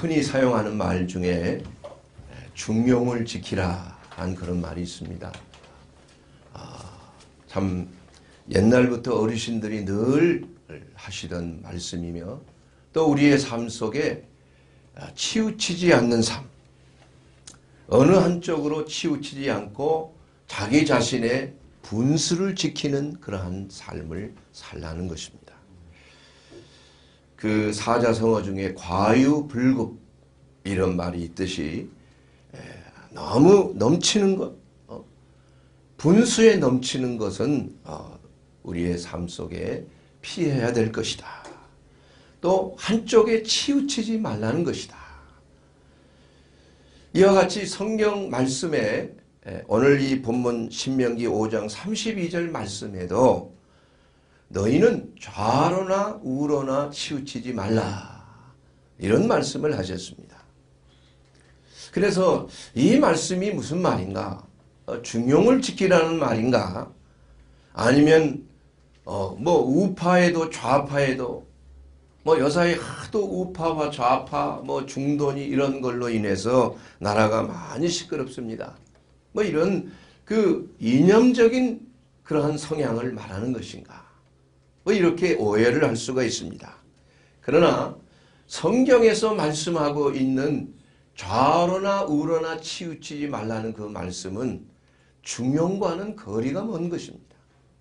흔히 사용하는 말 중에 중용을 지키라 한 그런 말이 있습니다. 참 옛날부터 어르신들이 늘 하시던 말씀이며 또 우리의 삶 속에 치우치지 않는 삶, 어느 한쪽으로 치우치지 않고 자기 자신의 분수를 지키는 그러한 삶을 살라는 것입니다. 그 사자성어 중에 과유불급 이런 말이 있듯이 너무 넘치는 것, 분수에 넘치는 것은 우리의 삶 속에 피해야 될 것이다. 또 한쪽에 치우치지 말라는 것이다. 이와 같이 성경 말씀에 오늘 이 본문 신명기 5장 32절 말씀에도 너희는 좌로나 우로나 치우치지 말라 이런 말씀을 하셨습니다. 그래서 이 말씀이 무슨 말인가? 중용을 지키라는 말인가? 아니면 뭐 우파에도 좌파에도 뭐 요사이 하도 우파와 좌파 뭐 중도니 이런 걸로 인해서 나라가 많이 시끄럽습니다. 뭐 이런 그 이념적인 그러한 성향을 말하는 것인가? 뭐 이렇게 오해를 할 수가 있습니다. 그러나 성경에서 말씀하고 있는 좌로나 우로나 치우치지 말라는 그 말씀은 중용과는 거리가 먼 것입니다.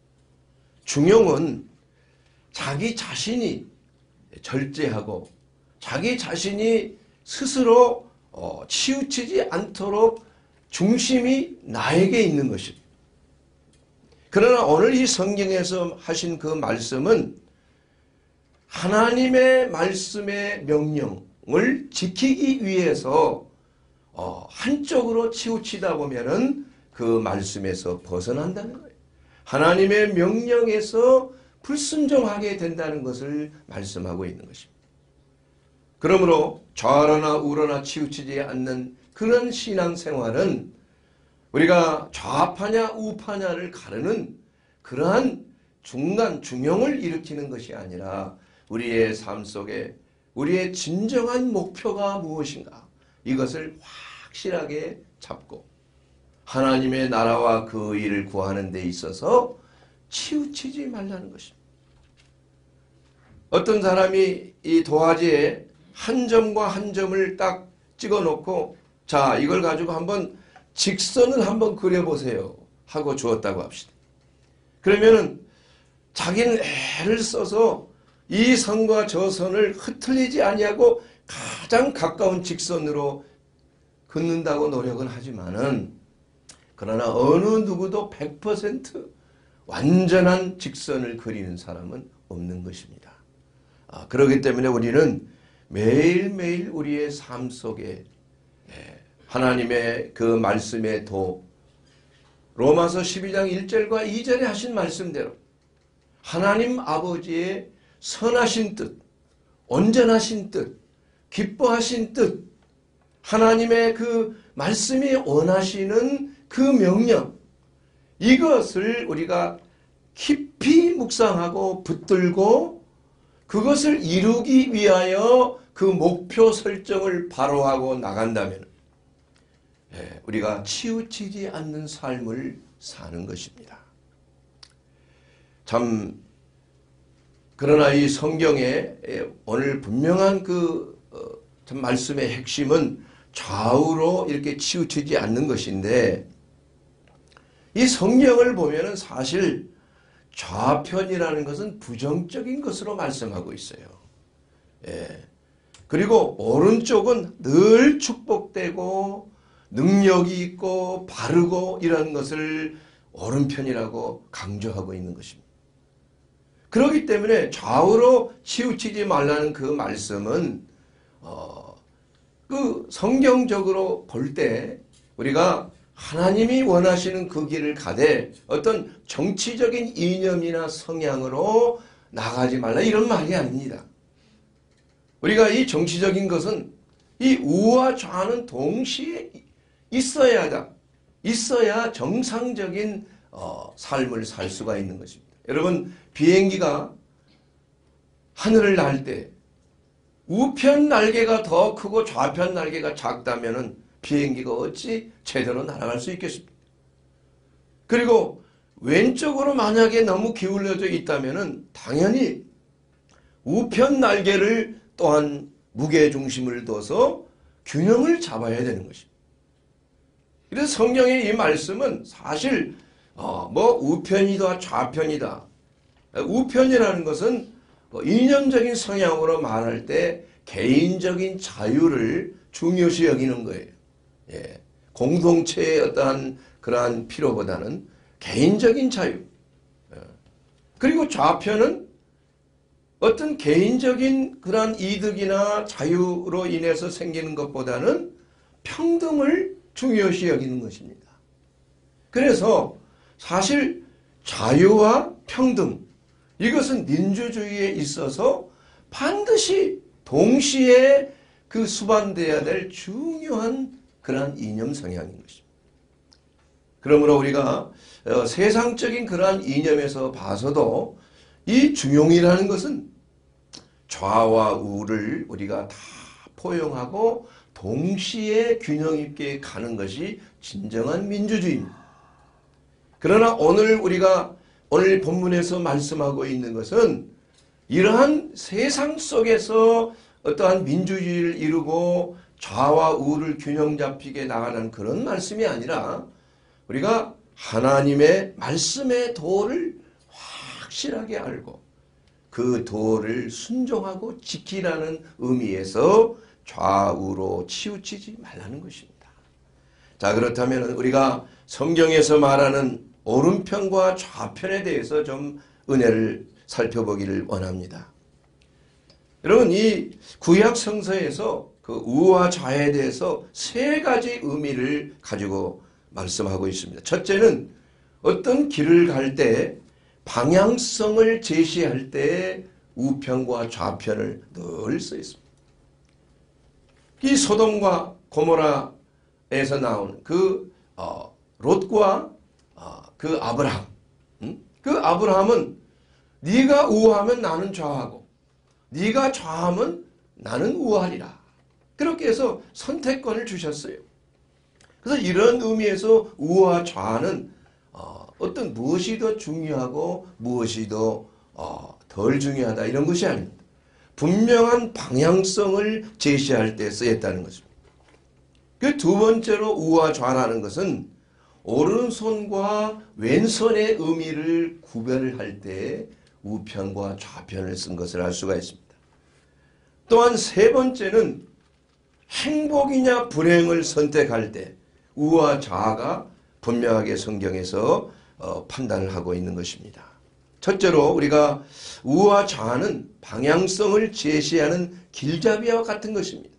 중용은 자기 자신이 절제하고 자기 자신이 스스로 치우치지 않도록 중심이 나에게 있는 것입니다. 그러나 오늘 이 성경에서 하신 그 말씀은 하나님의 말씀의 명령을 지키기 위해서 한쪽으로 치우치다 보면은 그 말씀에서 벗어난다는 거예요. 하나님의 명령에서 불순종하게 된다는 것을 말씀하고 있는 것입니다. 그러므로 좌로나 우로나 치우치지 않는 그런 신앙생활은 우리가 좌파냐 우파냐를 가르는 그러한 중간 중용을 일으키는 것이 아니라 우리의 삶 속에 우리의 진정한 목표가 무엇인가 이것을 확실하게 잡고 하나님의 나라와 그 일을 구하는 데 있어서 치우치지 말라는 것입니다. 어떤 사람이 이 도화지에 한 점과 한 점을 딱 찍어놓고 자 이걸 가지고 한번 직선을 한번 그려보세요 하고 주었다고 합시다. 그러면은 자기는 애를 써서 이 선과 저 선을 흐트리지 아니하고 가장 가까운 직선으로 긋는다고 노력은 하지만은 그러나 어느 누구도 100% 완전한 직선을 그리는 사람은 없는 것입니다. 그렇기 때문에 우리는 매일매일 우리의 삶 속에 하나님의 그 말씀의 도 로마서 12장 1절과 2절에 하신 말씀대로 하나님 아버지의 선하신 뜻, 온전하신 뜻, 기뻐하신 뜻, 하나님의 그 말씀이 원하시는 그 명령 이것을 우리가 깊이 묵상하고 붙들고 그것을 이루기 위하여 그 목표 설정을 바로 하고 나간다면 우리가 치우치지 않는 삶을 사는 것입니다. 참 그러나 이 성경에 오늘 분명한 그 참 말씀의 핵심은 좌우로 이렇게 치우치지 않는 것인데 이 성경을 보면은 사실 좌편이라는 것은 부정적인 것으로 말씀하고 있어요. 그리고 오른쪽은 늘 축복되고 능력이 있고 바르고 이런 것을 오른편이라고 강조하고 있는 것입니다. 그렇기 때문에 좌우로 치우치지 말라는 그 말씀은 그 성경적으로 볼 때 우리가 하나님이 원하시는 그 길을 가되 어떤 정치적인 이념이나 성향으로 나가지 말라 이런 말이 아닙니다. 우리가 이 정치적인 것은 이 우와 좌는 동시에 있어야 하다. 있어야 정상적인 삶을 살 수가 있는 것입니다. 여러분 비행기가 하늘을 날 때 우편 날개가 더 크고 좌편 날개가 작다면은 비행기가 어찌 제대로 날아갈 수 있겠습니까? 그리고 왼쪽으로 만약에 너무 기울어져 있다면은 당연히 우편 날개를 또한 무게 중심을 둬서 균형을 잡아야 되는 것입니다. 그래서 성경의 이 말씀은 사실 뭐 우편이다 좌편이다. 우편이라는 것은 이념적인 성향으로 말할 때 개인적인 자유를 중요시 여기는 거예요. 예. 공동체의 어떠한 그러한 필요보다는 개인적인 자유. 그리고 좌편은 어떤 개인적인 그러한 이득이나 자유로 인해서 생기는 것보다는 평등을 중요시 여기는 것입니다. 그래서 사실 자유와 평등, 이것은 민주주의에 있어서 반드시 동시에 그 수반되어야 될 중요한 그러한 이념 성향인 것입니다. 그러므로 우리가 세상적인 그러한 이념에서 봐서도 이 중용이라는 것은 좌와 우를 우리가 다 포용하고 동시에 균형 있게 가는 것이 진정한 민주주의입니다. 그러나 우리가 오늘 본문에서 말씀하고 있는 것은 이러한 세상 속에서 어떠한 민주주의를 이루고 좌와 우를 균형 잡히게 나가는 그런 말씀이 아니라 우리가 하나님의 말씀의 도를 확실하게 알고 그 도를 순종하고 지키라는 의미에서 좌우로 치우치지 말라는 것입니다. 자, 그렇다면 우리가 성경에서 말하는 오른편과 좌편에 대해서 좀 은혜를 살펴보기를 원합니다. 여러분, 이 구약 성서에서 그 우와 좌에 대해서 세 가지 의미를 가지고 말씀하고 있습니다. 첫째는 어떤 길을 갈 때 방향성을 제시할 때 우편과 좌편을 늘 써 있습니다. 이 소돔과 고모라에서 나오는 그 롯과 그 아브라함, 그 아브라함은 네가 우하면 나는 좌하고 네가 좌하면 나는 우하리라. 그렇게 해서 선택권을 주셨어요. 그래서 이런 의미에서 우와 좌는 어떤 무엇이 더 중요하고 무엇이 더 덜 중요하다 이런 것이 아닙니다. 분명한 방향성을 제시할 때 쓰였다는 것입니다. 그 두 번째로 우와 좌라는 것은 오른손과 왼손의 의미를 구별할 때 우편과 좌편을 쓴 것을 알 수가 있습니다. 또한 세 번째는 행복이냐 불행을 선택할 때 우와 좌가 분명하게 성경에서 판단을 하고 있는 것입니다. 첫째로 우리가 우와 좌는 방향성을 제시하는 길잡이와 같은 것입니다.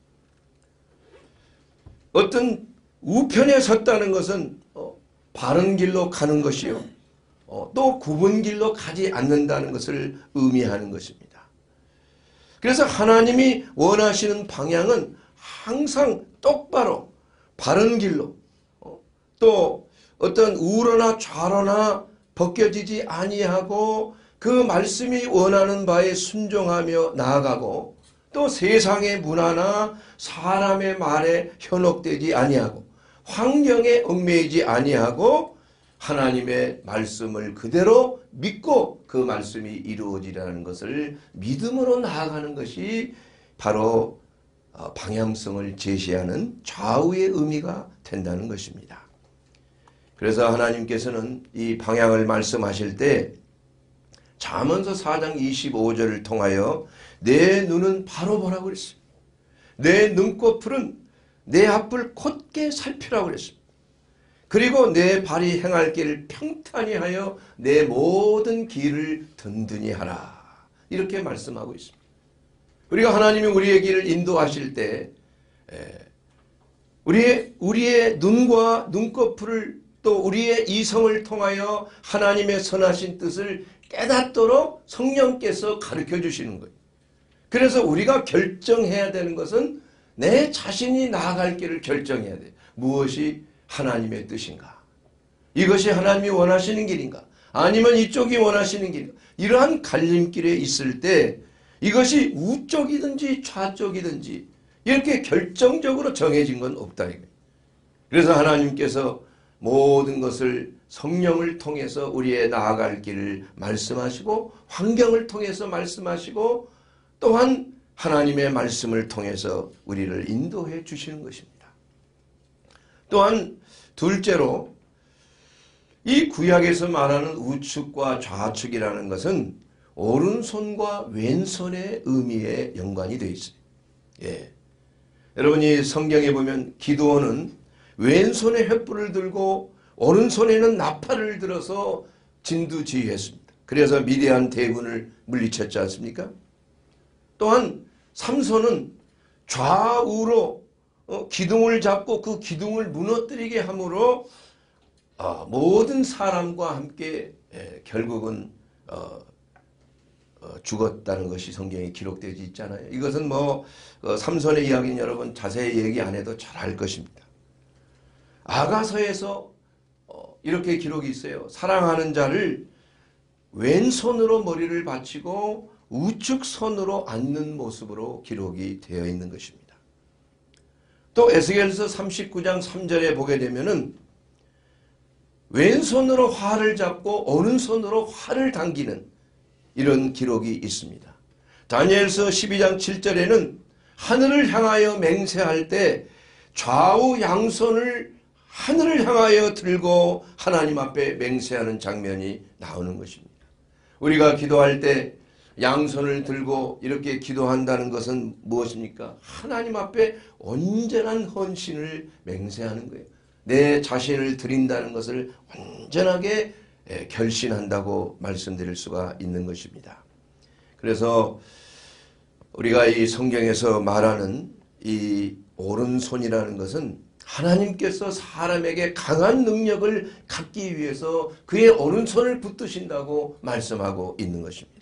어떤 우편에 섰다는 것은 바른 길로 가는 것이요. 또 굽은 길로 가지 않는다는 것을 의미하는 것입니다. 그래서 하나님이 원하시는 방향은 항상 똑바로 바른 길로 또 어떤 우로나 좌로나 벗겨지지 아니하고 그 말씀이 원하는 바에 순종하며 나아가고 또 세상의 문화나 사람의 말에 현혹되지 아니하고 환경에 얽매이지 아니하고 하나님의 말씀을 그대로 믿고 그 말씀이 이루어지라는 것을 믿음으로 나아가는 것이 바로 방향성을 제시하는 좌우의 의미가 된다는 것입니다. 그래서 하나님께서는 이 방향을 말씀하실 때 잠언서 4장 25절을 통하여 내 눈은 바로 보라고 그랬습니다. 내 눈꺼풀은 내 앞을 곧게 살피라고 그랬습니다. 그리고 내 발이 행할 길을 평탄히 하여 내 모든 길을 든든히 하라. 이렇게 말씀하고 있습니다. 우리가 하나님이 우리의 길을 인도하실 때 우리의 눈과 눈꺼풀을 또 우리의 이성을 통하여 하나님의 선하신 뜻을 깨닫도록 성령께서 가르쳐 주시는 거예요. 그래서 우리가 결정해야 되는 것은 내 자신이 나아갈 길을 결정해야 돼요. 무엇이 하나님의 뜻인가? 이것이 하나님이 원하시는 길인가? 아니면 이쪽이 원하시는 길인가? 이러한 갈림길에 있을 때 이것이 우쪽이든지 좌쪽이든지 이렇게 결정적으로 정해진 건 없다. 그래서 하나님께서 모든 것을 성령을 통해서 우리의 나아갈 길을 말씀하시고 환경을 통해서 말씀하시고 또한 하나님의 말씀을 통해서 우리를 인도해 주시는 것입니다. 또한 둘째로 이 구약에서 말하는 우측과 좌측이라는 것은 오른손과 왼손의 의미에 연관이 되어 있어요. 예. 여러분이 성경에 보면 기드온은 왼손에 횃불을 들고 오른손에는 나팔을 들어서 진두지휘했습니다. 그래서 미디안 대군을 물리쳤지 않습니까? 또한 삼손은 좌우로 기둥을 잡고 그 기둥을 무너뜨리게 함으로 모든 사람과 함께 결국은 죽었다는 것이 성경에 기록되어 있잖아요. 이것은 삼손의 이야기는 여러분 자세히 얘기 안 해도 잘 알 것입니다. 아가서에서 이렇게 기록이 있어요. 사랑하는 자를 왼손으로 머리를 받치고 우측 손으로 앉는 모습으로 기록이 되어 있는 것입니다. 또 에스겔서 39장 3절에 보게 되면은 왼손으로 활을 잡고 오른손으로 활을 당기는 이런 기록이 있습니다. 다니엘서 12장 7절에는 하늘을 향하여 맹세할 때 좌우 양손을 하늘을 향하여 들고 하나님 앞에 맹세하는 장면이 나오는 것입니다. 우리가 기도할 때 양손을 들고 이렇게 기도한다는 것은 무엇입니까? 하나님 앞에 온전한 헌신을 맹세하는 거예요. 내 자신을 드린다는 것을 온전하게 결신한다고 말씀드릴 수가 있는 것입니다. 그래서 우리가 이 성경에서 말하는 이 오른손이라는 것은 하나님께서 사람에게 강한 능력을 갖기 위해서 그의 오른손을 붙드신다고 말씀하고 있는 것입니다.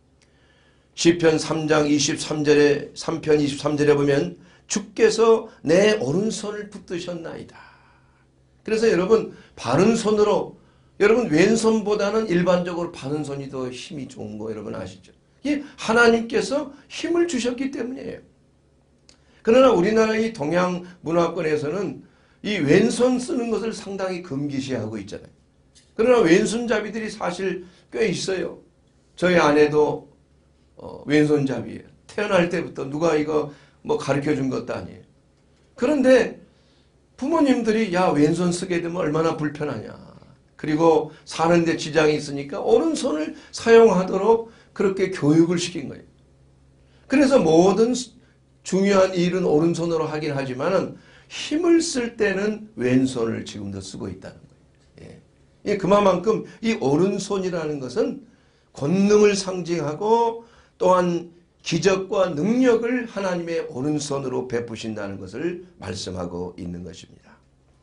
시편 3장 23절에 3편 23절에 보면 주께서 내 오른손을 붙드셨나이다. 그래서 여러분 바른 손으로 여러분 왼손보다는 일반적으로 바른 손이 더 힘이 좋은 거 여러분 아시죠? 이게 하나님께서 힘을 주셨기 때문이에요. 그러나 우리나라의 동양 문화권에서는 이 왼손 쓰는 것을 상당히 금기시하고 있잖아요. 그러나 왼손잡이들이 사실 꽤 있어요. 저희 아내도 왼손잡이에요. 태어날 때부터 누가 이거 가르쳐 준 것도 아니에요. 그런데 부모님들이 야 왼손 쓰게 되면 얼마나 불편하냐. 그리고 사는데 지장이 있으니까 오른손을 사용하도록 그렇게 교육을 시킨 거예요. 그래서 모든 중요한 일은 오른손으로 하긴 하지만 힘을 쓸 때는 왼손을 지금도 쓰고 있다는 거예요. 예. 그만큼 이 오른손이라는 것은 권능을 상징하고 또한 기적과 능력을 하나님의 오른손으로 베푸신다는 것을 말씀하고 있는 것입니다.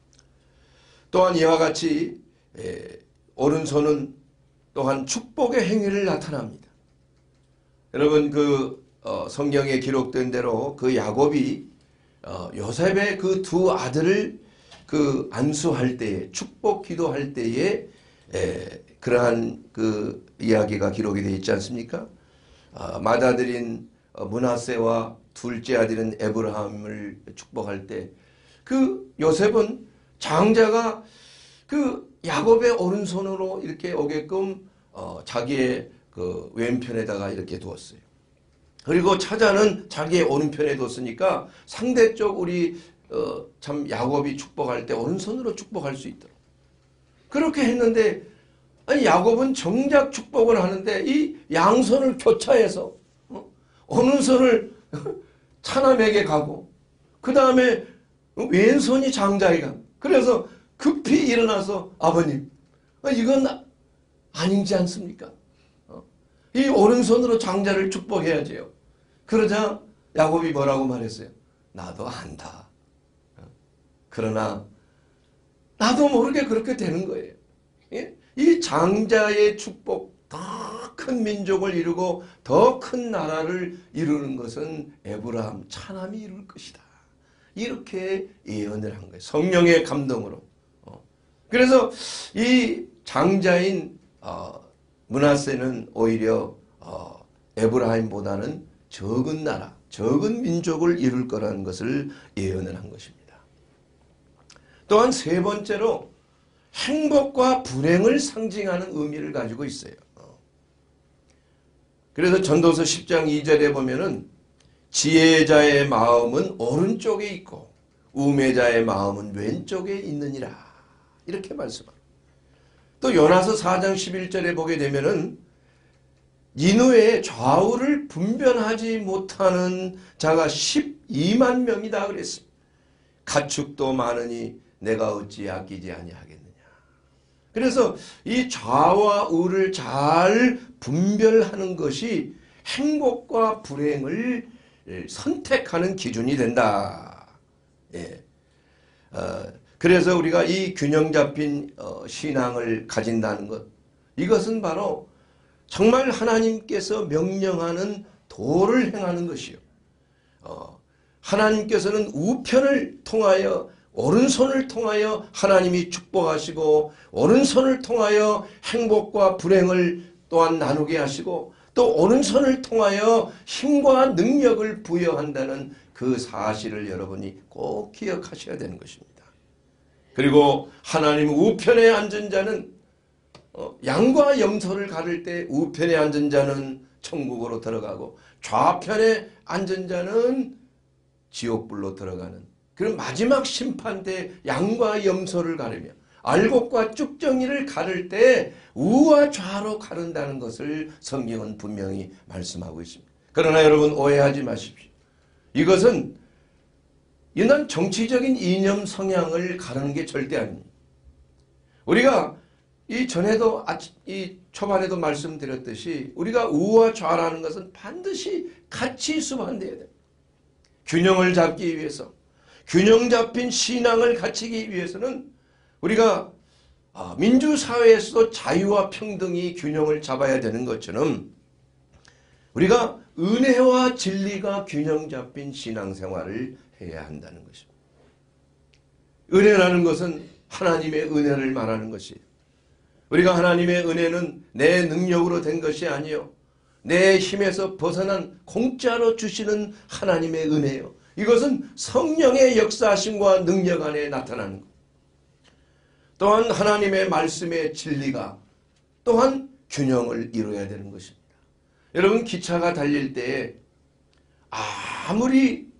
또한 이와 같이 오른손은 또한 축복의 행위를 나타납니다. 여러분 성경에 기록된 대로 그 야곱이 요셉의 그 두 아들을 안수할 때에 축복 기도할 때에 그러한 그 이야기가 기록이 되어 있지 않습니까? 맏아들인 므낫세와 둘째 아들인 에브라함을 축복할 때 그 요셉은 장자가 그 야곱의 오른손으로 이렇게 오게끔 자기의 그 왼편에다가 이렇게 두었어요. 그리고 차자는 자기의 오른편에 뒀으니까 상대적 우리 참 야곱이 축복할 때 오른손으로 축복할 수 있도록 그렇게 했는데 아니 야곱은 정작 축복을 하는데 이 양손을 교차해서 오른손을 차남에게 가고 그 다음에 왼손이 장자에게 가고 그래서 급히 일어나서 아버님 이건 아니지 않습니까? 이 오른손으로 장자를 축복해야지요. 그러자 야곱이 뭐라고 말했어요? 나도 안다. 그러나 나도 모르게 그렇게 되는 거예요. 이 장자의 축복, 더 큰 민족을 이루고 더 큰 나라를 이루는 것은 에브라함 차남이 이룰 것이다. 이렇게 예언을 한 거예요. 성령의 감동으로. 그래서 이 장자인 므낫세는 오히려 에브라임보다는 적은 나라, 적은 민족을 이룰 거라는 것을 예언을 한 것입니다. 또한 세 번째로 행복과 불행을 상징하는 의미를 가지고 있어요. 그래서 전도서 10장 2절에 보면은 지혜자의 마음은 오른쪽에 있고 우매자의 마음은 왼쪽에 있느니라, 이렇게 말씀합니다. 또 요나서 4장 11절에 보게 되면은 니느웨의 좌우를 분별하지 못하는 자가 12만 명이다 그랬습니다. 가축도 많으니 내가 어찌 아끼지 아니하겠느냐. 그래서 이 좌와 우를 잘 분별하는 것이 행복과 불행을 선택하는 기준이 된다. 예. 그래서 우리가 이 균형 잡힌 신앙을 가진다는 것, 이것은 바로 정말 하나님께서 명령하는 도를 행하는 것이요. 하나님께서는 우편을 통하여, 오른손을 통하여 하나님이 축복하시고 오른손을 통하여 행복과 불행을 또한 나누게 하시고 또 오른손을 통하여 힘과 능력을 부여한다는 그 사실을 여러분이 꼭 기억하셔야 되는 것입니다. 그리고 하나님 우편에 앉은 자는 양과 염소를 가를 때 우편에 앉은 자는 천국으로 들어가고 좌편에 앉은 자는 지옥불로 들어가는 그런 마지막 심판 때 양과 염소를 가르며 알곡과 쭉정이를 가를 때 우와 좌로 가른다는 것을 성경은 분명히 말씀하고 있습니다. 그러나 여러분 오해하지 마십시오. 이것은 이런 정치적인 이념 성향을 가르는 게 절대 아닙니다. 우리가 이 전에도 이 초반에도 말씀드렸듯이 우리가 우와 좌라는 것은 반드시 같이 수반돼야 돼요. 균형을 잡기 위해서, 균형 잡힌 신앙을 갖추기 위해서는 우리가 민주사회에서도 자유와 평등이 균형을 잡아야 되는 것처럼 우리가 은혜와 진리가 균형 잡힌 신앙생활을 해야 한다는 것입니다. 은혜라는 것은 하나님의 은혜를 말하는 것이에요. 우리가 하나님의 은혜는 내 능력으로 된 것이 아니요 내 힘에서 벗어난 공짜로 주시는 하나님의 은혜요. 이것은 성령의 역사하심과 능력 안에 나타나는 것. 또한 하나님의 말씀의 진리가 또한 균형을 이루어야 되는 것입니다. 여러분 기차가 달릴 때에 아무리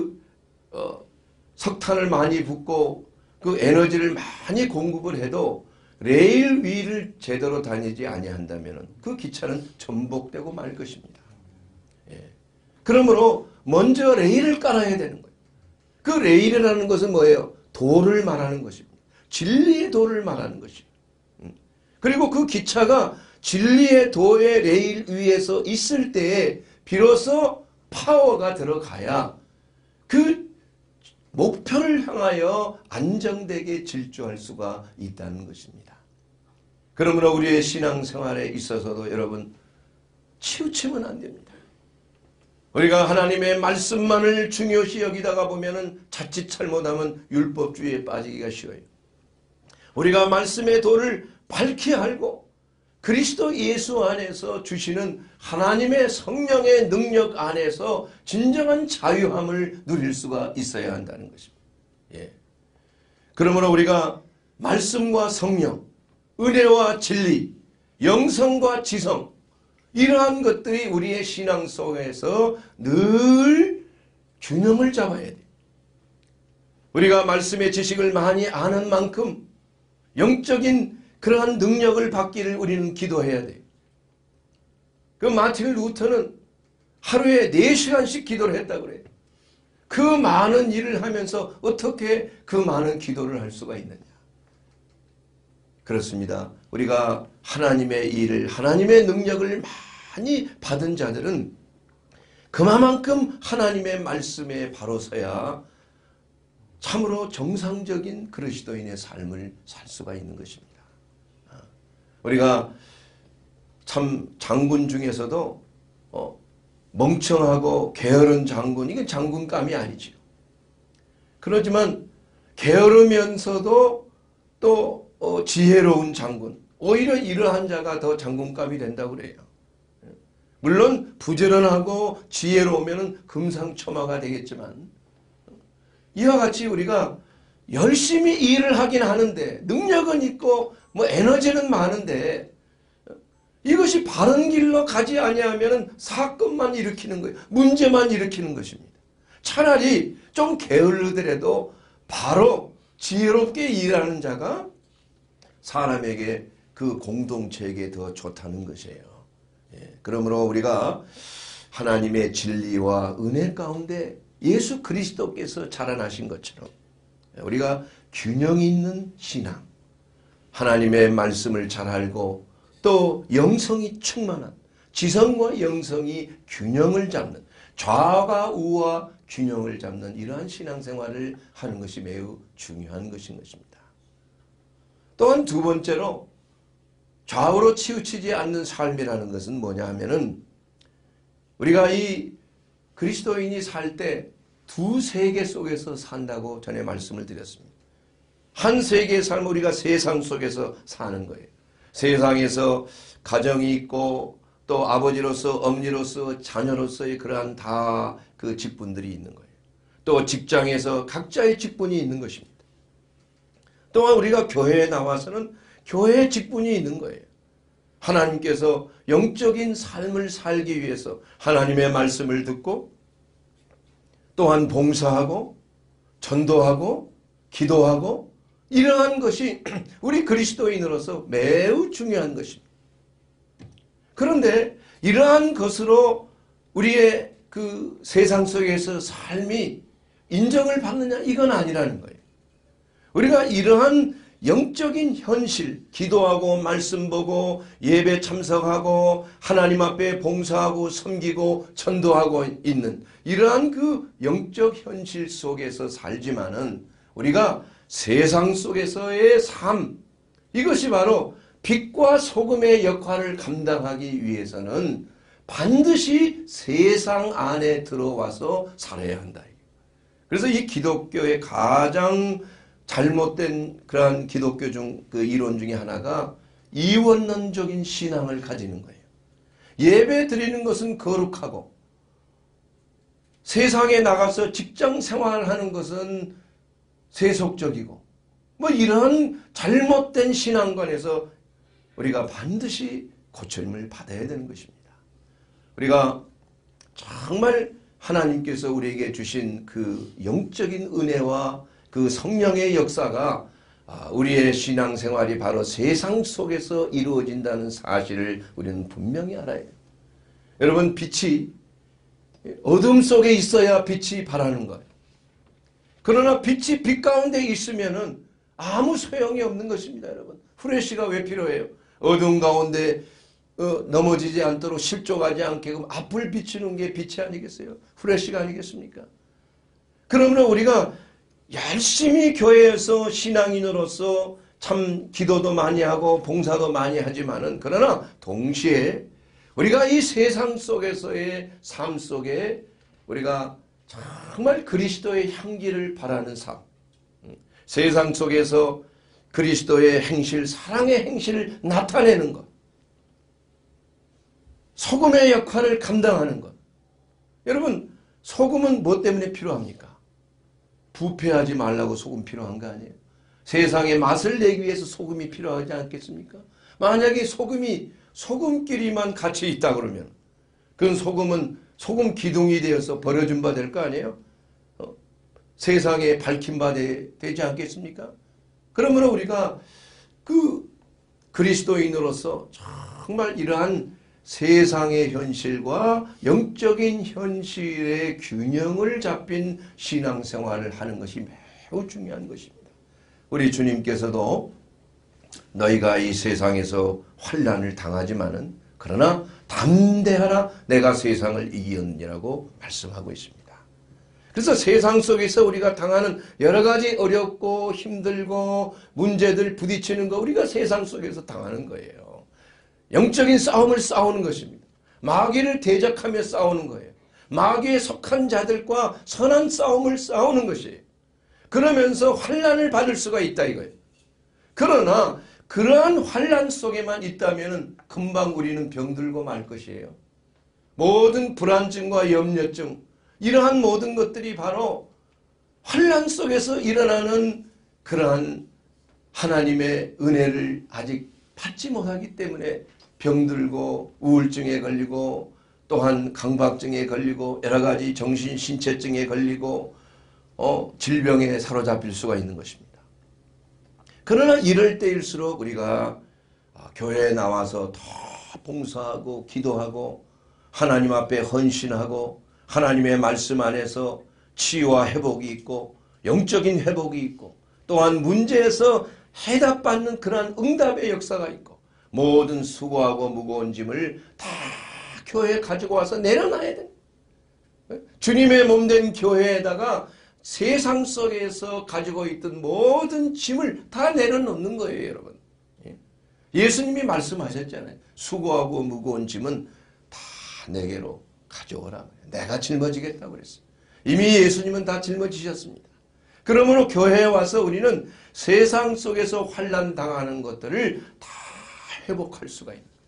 석탄을 많이 붓고 그 에너지를 많이 공급을 해도 레일 위를 제대로 다니지 아니한다면 그 기차는 전복되고 말 것입니다. 예. 그러므로 먼저 레일을 깔아야 되는 거예요. 그 레일이라는 것은 뭐예요? 도를 말하는 것입니다. 진리의 도를 말하는 것이에요. 그리고 그 기차가 진리의 도의 레일 위에서 있을 때에 비로소 파워가 들어가야 그 목표를 향하여 안정되게 질주할 수가 있다는 것입니다. 그러므로 우리의 신앙생활에 있어서도 여러분 치우치면 안 됩니다. 우리가 하나님의 말씀만을 중요시 여기다가 보면은 자칫 잘못하면 율법주의에 빠지기가 쉬워요. 우리가 말씀의 도를 밝히 알고 그리스도 예수 안에서 주시는 하나님의 성령의 능력 안에서 진정한 자유함을 누릴 수가 있어야 한다는 것입니다. 예. 그러므로 우리가 말씀과 성령, 은혜와 진리, 영성과 지성 이러한 것들이 우리의 신앙 속에서 늘 균형을 잡아야 돼요. 우리가 말씀의 지식을 많이 아는 만큼 영적인 그러한 능력을 받기를 우리는 기도해야 돼요. 그 마틴 루터는 하루에 4시간씩 기도를 했다고 그래요. 그 많은 일을 하면서 어떻게 그 많은 기도를 할 수가 있느냐. 그렇습니다. 우리가 하나님의 일을, 하나님의 능력을 많이 받은 자들은 그만큼 하나님의 말씀에 바로 서야 참으로 정상적인 그리스도인의 삶을 살 수가 있는 것입니다. 우리가 참 장군 중에서도 멍청하고 게으른 장군, 이게 장군감이 아니지요. 그렇지만 게으르면서도 또 지혜로운 장군, 오히려 이러한 자가 더 장군감이 된다고 그래요. 물론 부지런하고 지혜로우면 금상첨화가 되겠지만 이와 같이 우리가 열심히 일을 하긴 하는데 능력은 있고 뭐 에너지는 많은데 이것이 바른 길로 가지 아니하면 사건만 일으키는 거예요. 문제만 일으키는 것입니다. 차라리 좀 게을르더라도 바로 지혜롭게 일하는 자가 사람에게 그 공동체에게 더 좋다는 것이에요. 그러므로 우리가 하나님의 진리와 은혜 가운데 예수 그리스도께서 자라나신 것처럼 우리가 균형 있는 신앙, 하나님의 말씀을 잘 알고 또 영성이 충만한 지성과 영성이 균형을 잡는 좌와 우와 균형을 잡는 이러한 신앙생활을 하는 것이 매우 중요한 것인 것입니다. 또한 두 번째로 좌우로 치우치지 않는 삶이라는 것은 뭐냐 하면은 우리가 이 그리스도인이 살 때 두 세계 속에서 산다고 전에 말씀을 드렸습니다. 한 세계의 삶 우리가 세상 속에서 사는 거예요. 세상에서 가정이 있고 또 아버지로서 어머니로서 자녀로서의 그러한 다 그 직분들이 있는 거예요. 또 직장에서 각자의 직분이 있는 것입니다. 또한 우리가 교회에 나와서는 교회의 직분이 있는 거예요. 하나님께서 영적인 삶을 살기 위해서 하나님의 말씀을 듣고 또한 봉사하고 전도하고 기도하고 이러한 것이 우리 그리스도인으로서 매우 중요한 것입니다. 그런데 이러한 것으로 우리의 그 세상 속에서 삶이 인정을 받느냐 이건 아니라는 거예요. 우리가 이러한 영적인 현실, 기도하고 말씀 보고 예배 참석하고 하나님 앞에 봉사하고 섬기고 전도하고 있는 이러한 그 영적 현실 속에서 살지만은 우리가 세상 속에서의 삶, 이것이 바로 빛과 소금의 역할을 감당하기 위해서는 반드시 세상 안에 들어와서 살아야 한다. 그래서 이 기독교의 가장 잘못된 그러한 기독교 중 그 이론 중에 하나가 이원론적인 신앙을 가지는 거예요. 예배 드리는 것은 거룩하고 세상에 나가서 직장 생활하는 것은 세속적이고 뭐 이런 잘못된 신앙관에서 우리가 반드시 고침을 받아야 되는 것입니다. 우리가 정말 하나님께서 우리에게 주신 그 영적인 은혜와 그 성령의 역사가 우리의 신앙생활이 바로 세상 속에서 이루어진다는 사실을 우리는 분명히 알아야 해요. 여러분 빛이 어둠 속에 있어야 빛이 발하는 거예요. 그러나 빛이 빛 가운데 있으면은 아무 소용이 없는 것입니다. 여러분 후레쉬가 왜 필요해요? 어둠 가운데 넘어지지 않도록 실족하지 않게 앞을 비추는 게 빛이 아니겠어요? 후레쉬가 아니겠습니까? 그러므로 우리가 열심히 교회에서 신앙인으로서 참 기도도 많이 하고 봉사도 많이 하지만은 그러나 동시에 우리가 이 세상 속에서의 삶 속에 우리가 정말 그리스도의 향기를 바라는 삶, 세상 속에서 그리스도의 행실, 사랑의 행실을 나타내는 것, 소금의 역할을 감당하는 것. 여러분 소금은 무엇 때문에 필요합니까? 부패하지 말라고 소금 필요한 거 아니에요? 세상에 맛을 내기 위해서 소금이 필요하지 않겠습니까? 만약에 소금끼리만 같이 있다 그러면 그건 소금은 소금 기둥이 되어서 버려준 바 될 거 아니에요? 세상에 밝힌 바 되지 않겠습니까? 그러므로 우리가 그 그리스도인으로서 정말 이러한 세상의 현실과 영적인 현실의 균형을 잡힌 신앙생활을 하는 것이 매우 중요한 것입니다. 우리 주님께서도 너희가 이 세상에서 환난을 당하지만은 그러나 담대하라 내가 세상을 이기었느니라고 말씀하고 있습니다. 그래서 세상 속에서 우리가 당하는 여러 가지 어렵고 힘들고 문제들 부딪히는 거 우리가 세상 속에서 당하는 거예요. 영적인 싸움을 싸우는 것입니다. 마귀를 대적하며 싸우는 거예요. 마귀에 속한 자들과 선한 싸움을 싸우는 것이에요. 그러면서 환난을 받을 수가 있다 이거예요. 그러나 그러한 환난 속에만 있다면 금방 우리는 병들고 말 것이에요. 모든 불안증과 염려증, 이러한 모든 것들이 바로 환난 속에서 일어나는 그러한 하나님의 은혜를 아직 받지 못하기 때문에 병들고 우울증에 걸리고 또한 강박증에 걸리고 여러 가지 정신 신체증에 걸리고 질병에 사로잡힐 수가 있는 것입니다. 그러나 이럴 때일수록 우리가 교회에 나와서 더 봉사하고 기도하고 하나님 앞에 헌신하고 하나님의 말씀 안에서 치유와 회복이 있고 영적인 회복이 있고 또한 문제에서 해답받는 그러한 응답의 역사가 있고 모든 수고하고 무거운 짐을 다 교회에 가지고 와서 내려놔야 돼. 주님의 몸된 교회에다가 세상 속에서 가지고 있던 모든 짐을 다 내려놓는 거예요, 여러분. 예수님이 말씀하셨잖아요. 수고하고 무거운 짐은 다 내게로 가져오라. 내가 짊어지겠다고 그랬어요. 이미 예수님은 다 짊어지셨습니다. 그러므로 교회에 와서 우리는 세상 속에서 환난 당하는 것들을 다 회복할 수가 있는 거예요.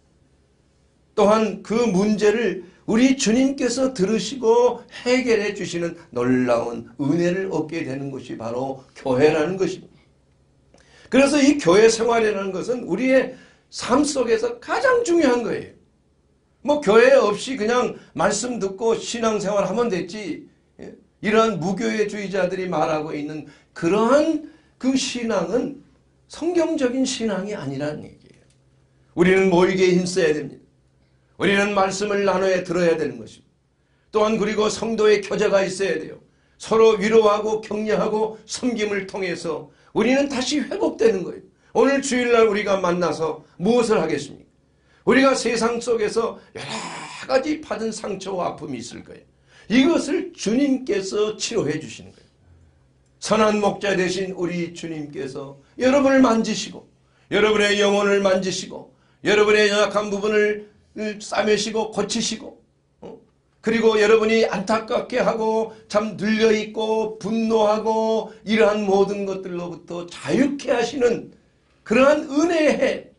또한 그 문제를 우리 주님께서 들으시고 해결해 주시는 놀라운 은혜를 얻게 되는 것이 바로 교회라는 것입니다. 그래서 이 교회 생활이라는 것은 우리의 삶 속에서 가장 중요한 거예요. 뭐 교회 없이 그냥 말씀 듣고 신앙생활 하면 됐지. 이러한 무교회주의자들이 말하고 있는 그러한 그 신앙은 성경적인 신앙이 아니라는 얘기예요. 우리는 모이게 힘써야 됩니다. 우리는 말씀을 나눠야 들어야 되는 것입니다. 또한 그리고 성도의 교제가 있어야 돼요. 서로 위로하고 격려하고 섬김을 통해서 우리는 다시 회복되는 거예요. 오늘 주일날 우리가 만나서 무엇을 하겠습니까? 우리가 세상 속에서 여러 가지 받은 상처와 아픔이 있을 거예요. 이것을 주님께서 치료해 주시는 거예요. 선한 목자 되신 우리 주님께서 여러분을 만지시고 여러분의 영혼을 만지시고 여러분의 연약한 부분을 싸매시고 고치시고 그리고 여러분이 안타깝게 하고 참 눌려있고 분노하고 이러한 모든 것들로부터 자유케 하시는 그러한 은혜의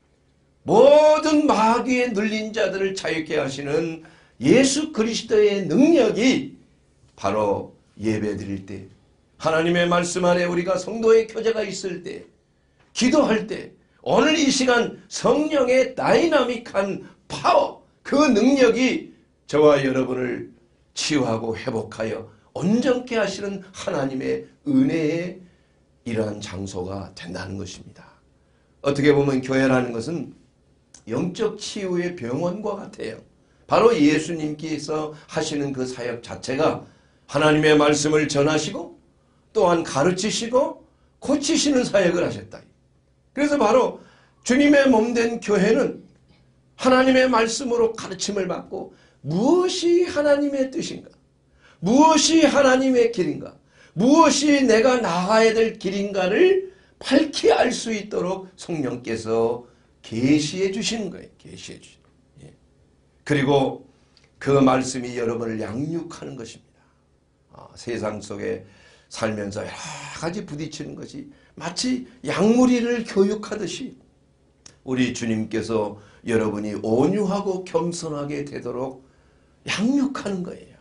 모든 마귀에 눌린 자들을 자유케 하시는 예수 그리스도의 능력이 바로 예배 드릴 때 하나님의 말씀 안에 우리가 성도의 교제가 있을 때 기도할 때 오늘 이 시간 성령의 다이나믹한 파워 그 능력이 저와 여러분을 치유하고 회복하여 온전케 하시는 하나님의 은혜의 이러한 장소가 된다는 것입니다. 어떻게 보면 교회라는 것은 영적 치유의 병원과 같아요. 바로 예수님께서 하시는 그 사역 자체가 하나님의 말씀을 전하시고 또한 가르치시고 고치시는 사역을 하셨다. 그래서 바로 주님의 몸된 교회는 하나님의 말씀으로 가르침을 받고 무엇이 하나님의 뜻인가? 무엇이 하나님의 길인가? 무엇이 내가 나가야 될 길인가를 밝히 알 수 있도록 성령께서 계시해 주시는 거예요. 계시해 주시는 거예요. 그리고 그 말씀이 여러분을 양육하는 것입니다. 세상 속에 살면서 여러 가지 부딪히는 것이 마치 양무리를 교육하듯이 우리 주님께서 여러분이 온유하고 겸손하게 되도록 양육하는 거예요.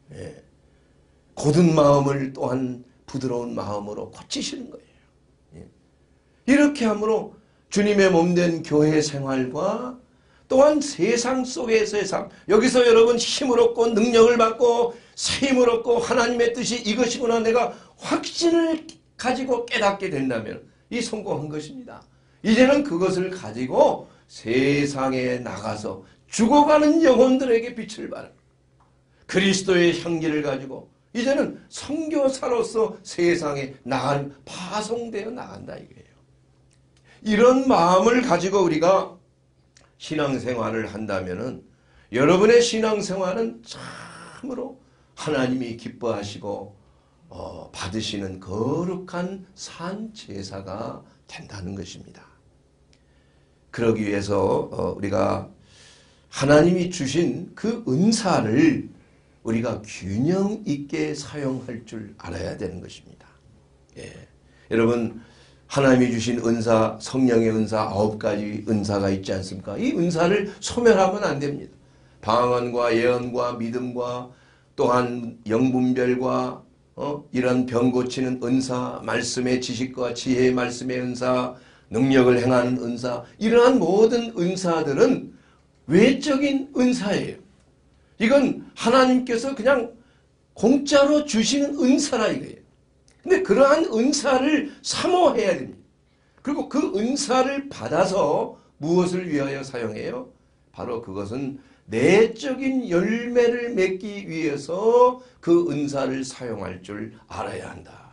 고든 마음을 또한 부드러운 마음으로 고치시는 거예요. 이렇게 함으로 주님의 몸된 교회 생활과 또한 세상 속에서의 삶, 여기서 여러분 힘을 얻고 능력을 받고 새 힘을 얻고 하나님의 뜻이 이것이구나 내가 확신을 가지고 깨닫게 된다면 이 성공한 것입니다. 이제는 그것을 가지고 세상에 나가서 죽어가는 영혼들에게 빛을 발하는 그리스도의 향기를 가지고 이제는 선교사로서 세상에 파송되어 나간다 이거예요. 이런 마음을 가지고 우리가 신앙생활을 한다면은 여러분의 신앙생활은 참으로 하나님이 기뻐하시고 받으시는 거룩한 산 제사가 된다는 것입니다. 그러기 위해서 우리가 하나님이 주신 그 은사를 우리가 균형 있게 사용할 줄 알아야 되는 것입니다. 여러분 하나님이 주신 은사, 성령의 은사 9가지 은사가 있지 않습니까? 이 은사를 소멸하면 안 됩니다. 방언과 예언과 믿음과 또한 영분별과 이런 병 고치는 은사, 말씀의 지식과 지혜의 말씀의 은사, 능력을 행하는 은사, 이러한 모든 은사들은 외적인 은사예요. 이건 하나님께서 그냥 공짜로 주시는 은사라 이거예요. 근데 그러한 은사를 사모해야 됩니다. 그리고 그 은사를 받아서 무엇을 위하여 사용해요? 바로 그것은 내적인 열매를 맺기 위해서 그 은사를 사용할 줄 알아야 한다.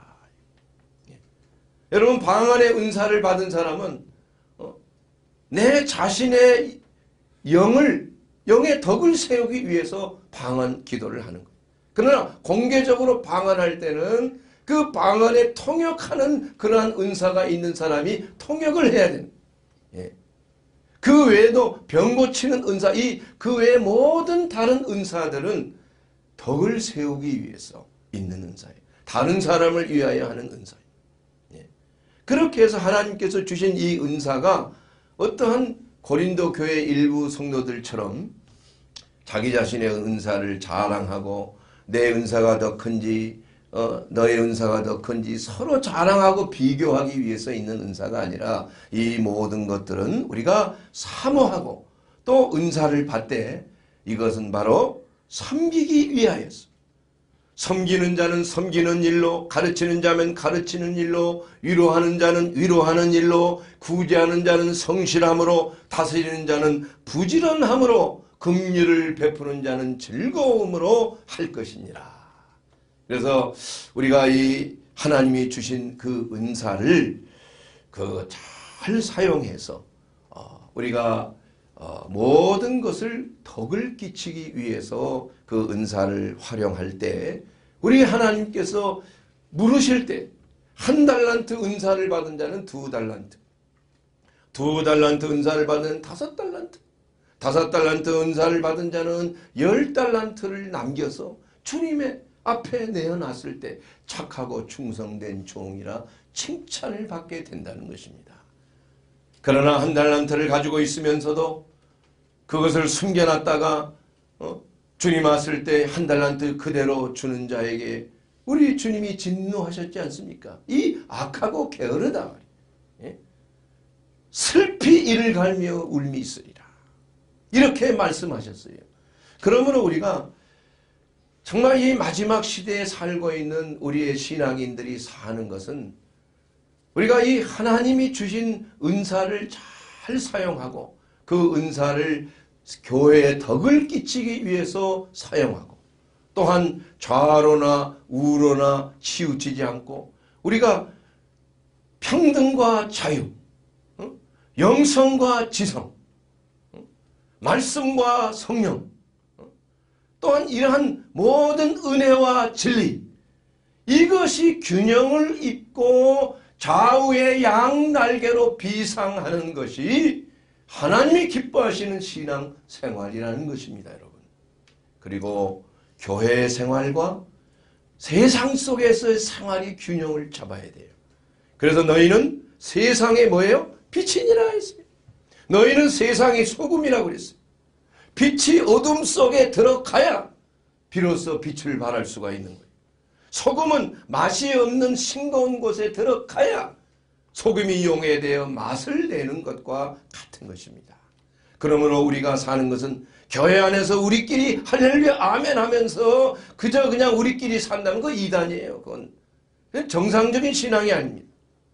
여러분, 방언의 은사를 받은 사람은 내 자신의 영의 덕을 세우기 위해서 방언 기도를 하는 거예요. 그러나 공개적으로 방언할 때는 그 방언에 통역하는 그러한 은사가 있는 사람이 통역을 해야 됩니다. 그 외에도 병 고치는 은사, 그 외의 모든 다른 은사들은 덕을 세우기 위해서 있는 은사예요. 다른 사람을 위하여 하는 은사예요. 그렇게 해서 하나님께서 주신 이 은사가 어떠한 고린도 교회 일부 성도들처럼 자기 자신의 은사를 자랑하고 내 은사가 더 큰지 너의 은사가 더 큰지 서로 자랑하고 비교하기 위해서 있는 은사가 아니라 이 모든 것들은 우리가 사모하고 또 은사를 받되 이것은 바로 섬기기 위하여서, 섬기는 자는 섬기는 일로, 가르치는 자면 가르치는 일로, 위로하는 자는 위로하는 일로, 구제하는 자는 성실함으로, 다스리는 자는 부지런함으로, 긍휼을 베푸는 자는 즐거움으로 할 것이니라. 그래서 우리가 이 하나님이 주신 그 은사를 잘 사용해서 우리가 모든 것을 덕을 끼치기 위해서 그 은사를 활용할 때 우리 하나님께서 물으실 때 1달란트 은사를 받은 자는 2달란트, 2달란트 은사를 받은 5달란트, 5달란트 은사를 받은 자는 10달란트를 남겨서 주님의 앞에 내어놨을 때 착하고 충성된 종이라 칭찬을 받게 된다는 것입니다. 그러나 1달란트를 가지고 있으면서도 그것을 숨겨놨다가 주님 왔을 때 1달란트 그대로 주는 자에게 우리 주님이 진노하셨지 않습니까? 이 악하고 게으르다 말이에요. 슬피 이를 갈며 울미 있으리라. 이렇게 말씀하셨어요. 그러므로 우리가 정말 이 마지막 시대에 살고 있는 우리의 신앙인들이 사는 것은 우리가 이 하나님이 주신 은사를 잘 사용하고 그 은사를 교회에 덕을 끼치기 위해서 사용하고 또한 좌로나 우로나 치우치지 않고 우리가 평등과 자유, 영성과 지성, 말씀과 성령, 또한 이러한 모든 은혜와 진리, 이것이 균형을 잇고 좌우의 양날개로 비상하는 것이 하나님이 기뻐하시는 신앙 생활이라는 것입니다, 여러분. 그리고 교회 생활과 세상 속에서의 생활이 균형을 잡아야 돼요. 그래서 너희는 세상의 뭐예요? 빛이니라 했어요. 너희는 세상의 소금이라고 그랬어요. 빛이 어둠 속에 들어가야 비로소 빛을 발할 수가 있는 거예요. 소금은 맛이 없는 싱거운 곳에 들어가야 소금이 용해되어 맛을 내는 것과 같은 것입니다. 그러므로 우리가 사는 것은 교회 안에서 우리끼리 할렐루야 아멘 하면서 그저 그냥 우리끼리 산다는 거 이단이에요. 그건 정상적인 신앙이 아닙니다.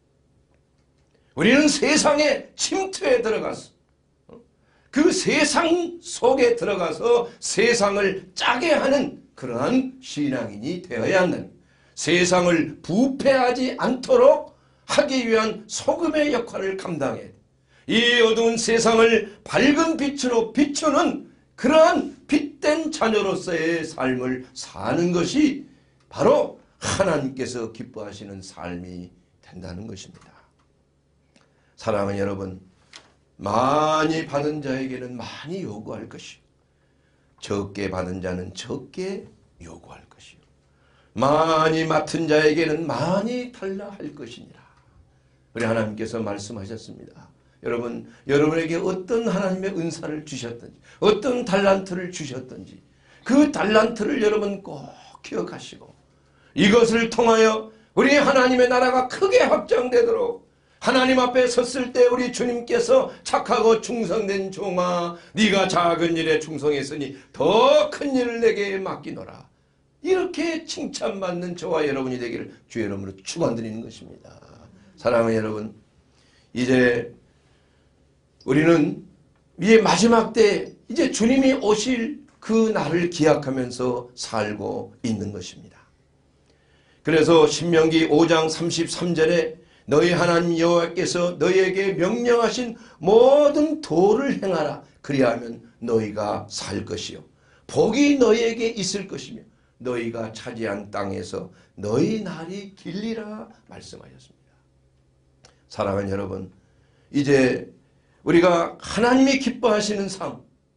우리는 세상의 침투에 들어가서 그 세상 속에 들어가서 세상을 짜게 하는 그러한 신앙인이 되어야 한다는, 세상을 부패하지 않도록 하기 위한 소금의 역할을 감당해야 돼. 이 어두운 세상을 밝은 빛으로 비추는 그러한 빛된 자녀로서의 삶을 사는 것이 바로 하나님께서 기뻐하시는 삶이 된다는 것입니다. 사랑하는 여러분, 많이 받은 자에게는 많이 요구할 것이요, 적게 받은 자는 적게 요구할 것이요, 많이 맡은 자에게는 많이 달라 할 것이니라. 우리 하나님께서 말씀하셨습니다. 여러분에게 어떤 하나님의 은사를 주셨든지, 어떤 달란트를 주셨든지, 그 달란트를 여러분 꼭 기억하시고, 이것을 통하여 우리 하나님의 나라가 크게 확장되도록, 하나님 앞에 섰을 때 우리 주님께서 착하고 충성된 종아, 네가 작은 일에 충성했으니 더 큰 일을 내게 맡기노라, 이렇게 칭찬받는 저와 여러분이 되기를 주의 이름으로 축원드리는 것입니다. 사랑하는 여러분, 이제 우리는 이제 마지막 때 이제 주님이 오실 그 날을 기약하면서 살고 있는 것입니다. 그래서 신명기 5장 33절에 너희 하나님 여호와께서 너희에게 명령하신 모든 도를 행하라. 그리하면 너희가 살 것이요 복이 너희에게 있을 것이며 너희가 차지한 땅에서 너희 날이 길리라 말씀하셨습니다. 사랑하는 여러분, 이제 우리가 하나님이 기뻐하시는 삶,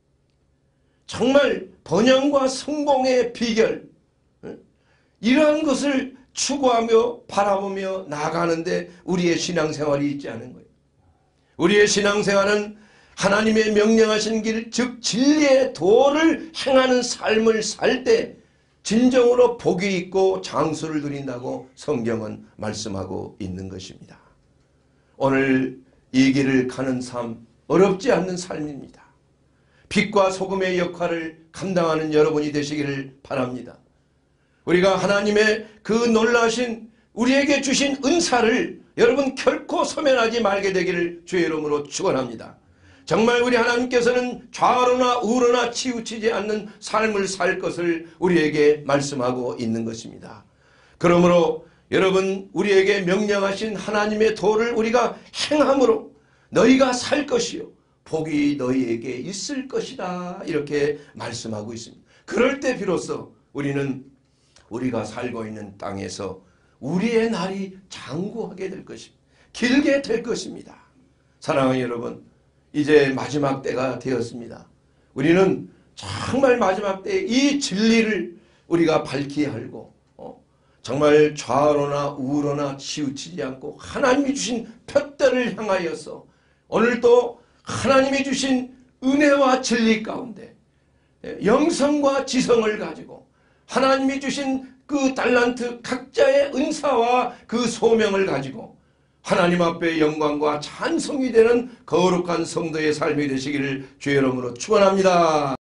정말 번영과 성공의 비결, 이러한 것을 추구하며 바라보며 나아가는데 우리의 신앙생활이 있지 않은 거예요. 우리의 신앙생활은 하나님의 명령하신 길, 즉 진리의 도를 행하는 삶을 살 때 진정으로 복이 있고 장수를 누린다고 성경은 말씀하고 있는 것입니다. 오늘 이 길을 가는 삶, 어렵지 않는 삶입니다. 빛과 소금의 역할을 감당하는 여러분이 되시기를 바랍니다. 우리가 하나님의 그 놀라신 우리에게 주신 은사를 여러분 결코 소멸하지 말게 되기를 주의 이름으로 축원합니다. 정말 우리 하나님께서는 좌로나 우로나 치우치지 않는 삶을 살 것을 우리에게 말씀하고 있는 것입니다. 그러므로 여러분, 우리에게 명령하신 하나님의 도를 우리가 행함으로 너희가 살 것이요 복이 너희에게 있을 것이다, 이렇게 말씀하고 있습니다. 그럴 때 비로소 우리는 우리가 살고 있는 땅에서 우리의 날이 장구하게 될 것입니다. 길게 될 것입니다. 사랑하는 여러분, 이제 마지막 때가 되었습니다. 우리는 정말 마지막 때에 이 진리를 우리가 밝히 알고 정말 좌로나 우로나 치우치지 않고 하나님이 주신 푯대를 향하여서 오늘도 하나님이 주신 은혜와 진리 가운데 영성과 지성을 가지고 하나님이 주신 그 달란트 각자의 은사와 그 소명을 가지고 하나님 앞에 영광과 찬송이 되는 거룩한 성도의 삶이 되시기를 주의 이름으로 축원합니다.